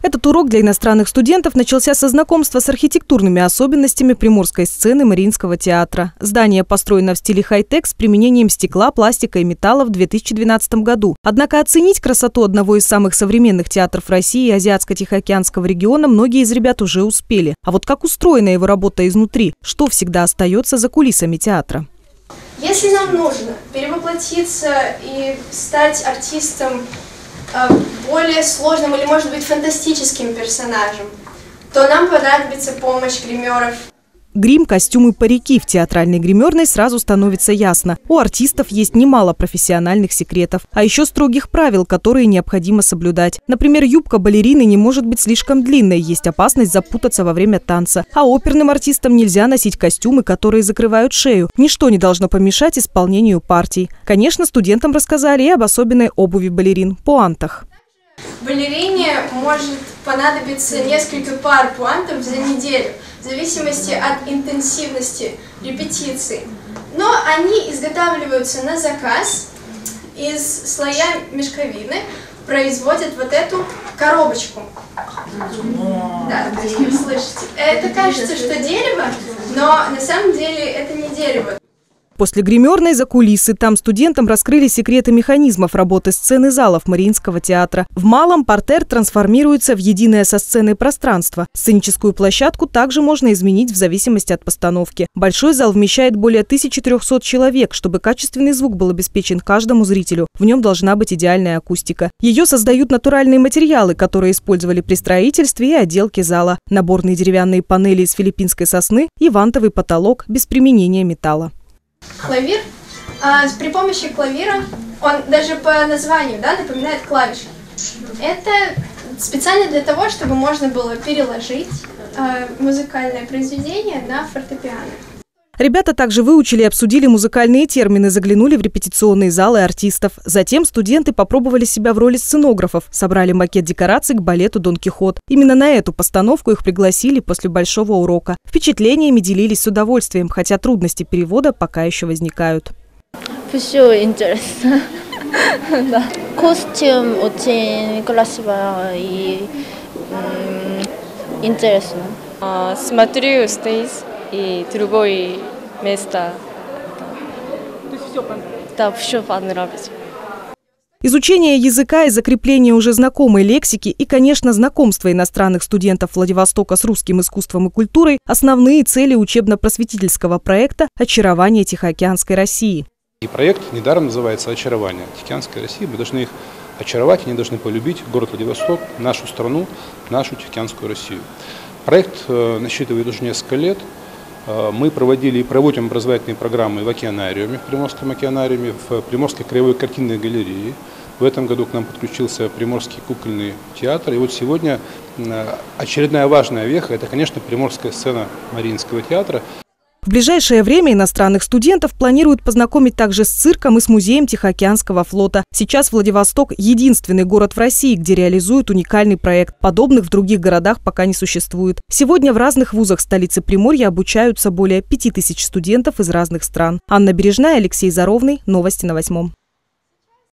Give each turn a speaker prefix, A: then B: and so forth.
A: Этот урок для иностранных студентов начался со знакомства с архитектурными особенностями приморской сцены Мариинского театра. Здание построено в стиле хай-тек с применением стекла, пластика и металла в 2012 году. Однако оценить красоту одного из самых современных театров России и Азиатско-Тихоокеанского региона многие из ребят уже успели. А вот как устроена его работа изнутри, что всегда остается за кулисами театра?
B: Если нам нужно перевоплотиться и стать артистом более сложным или, может быть, фантастическим персонажем, то нам понадобится помощь гримеров.
A: Грим, костюмы, парики в театральной гримерной сразу становится ясно. У артистов есть немало профессиональных секретов, а еще строгих правил, которые необходимо соблюдать. Например, юбка балерины не может быть слишком длинной, есть опасность запутаться во время танца. А оперным артистам нельзя носить костюмы, которые закрывают шею. Ничто не должно помешать исполнению партий. Конечно, студентам рассказали и об особенной обуви балерин – пуантах.
B: Балерине может понадобиться несколько пар пуантов за неделю, в зависимости от интенсивности репетиций. Но они изготавливаются на заказ из слоя мешковины, производят вот эту коробочку. Да, то есть вы слышите. Это кажется, что дерево, но на самом деле это не дерево.
A: После гримерной за кулисы. Там студентам раскрыли секреты механизмов работы сцены залов Мариинского театра. В малом партер трансформируется в единое со сценой пространство. Сценическую площадку также можно изменить в зависимости от постановки. Большой зал вмещает более 1300 человек. Чтобы качественный звук был обеспечен каждому зрителю, в нем должна быть идеальная акустика. Ее создают натуральные материалы, которые использовали при строительстве и отделке зала. Наборные деревянные панели из филиппинской сосны и вантовый потолок без применения металла.
B: Клавир. При помощи клавира, он даже по названию, напоминает клавиши. Это специально для того, чтобы можно было переложить музыкальное произведение на фортепиано.
A: Ребята также выучили и обсудили музыкальные термины, заглянули в репетиционные залы артистов. Затем студенты попробовали себя в роли сценографов, собрали макет декораций к балету «Дон Кихот». Именно на эту постановку их пригласили после большого урока. Впечатлениями делились с удовольствием, хотя трудности перевода пока еще возникают.
C: Все интересно. Костюм очень красивый и интересно.
D: Смотрю стейдж и другое место.
A: То есть все понравилось?
D: Да, все понравилось.
A: Изучение языка и закрепление уже знакомой лексики и, конечно, знакомство иностранных студентов Владивостока с русским искусством и культурой – основные цели учебно-просветительского проекта «Очарование Тихоокеанской России».
E: И проект недаром называется «Очарование Тихоокеанской России». Мы должны их очаровать, они должны полюбить город Владивосток, нашу страну, нашу Тихоокеанскую Россию. Проект насчитывает уже несколько лет. Мы проводили и проводим образовательные программы в океанариуме, в Приморском океанариуме, в Приморской краевой картинной галерее. В этом году к нам подключился Приморский кукольный театр. И вот сегодня очередная важная веха – это, конечно, приморская сцена Мариинского театра.
A: В ближайшее время иностранных студентов планируют познакомить также с цирком и с музеем Тихоокеанского флота. Сейчас Владивосток – единственный город в России, где реализуют уникальный проект. Подобных в других городах пока не существует. Сегодня в разных вузах столицы Приморья обучаются более 5000 студентов из разных стран. Анна Бережная, Алексей Заровный. Новости на 8.